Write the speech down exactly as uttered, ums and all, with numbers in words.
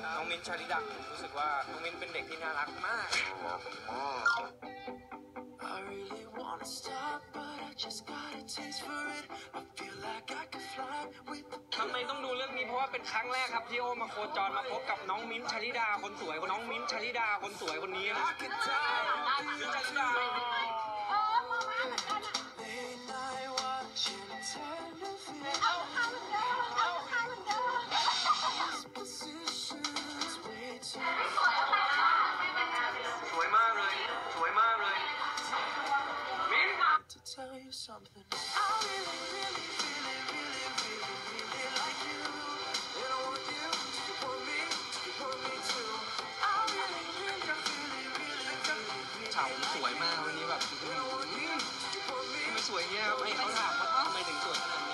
น้องมิ้นท์ชาลิดาผมรู้สึกว่าน้องมิ้นท์เป็นเด็กที่น่ารักมากทำไมต้องดูเรื่องนี้เพราะว่าเป็นครั้งแรกครับที่โอมาโคจรมาพบกับน้องมิ้นท์ชาลิดาคนสวยคนน้องมิ้นท์ชาลิดาคนสวยคนนี้นะมิ้นท์ชาลิดาสวยมากเลยสวยมากเลยมิ้นท์ฉากสวยมากวันนี้แบบทำไมสวยเงี้ยครับไอ้เขาถามว่าทำไมถึงสวยขนาด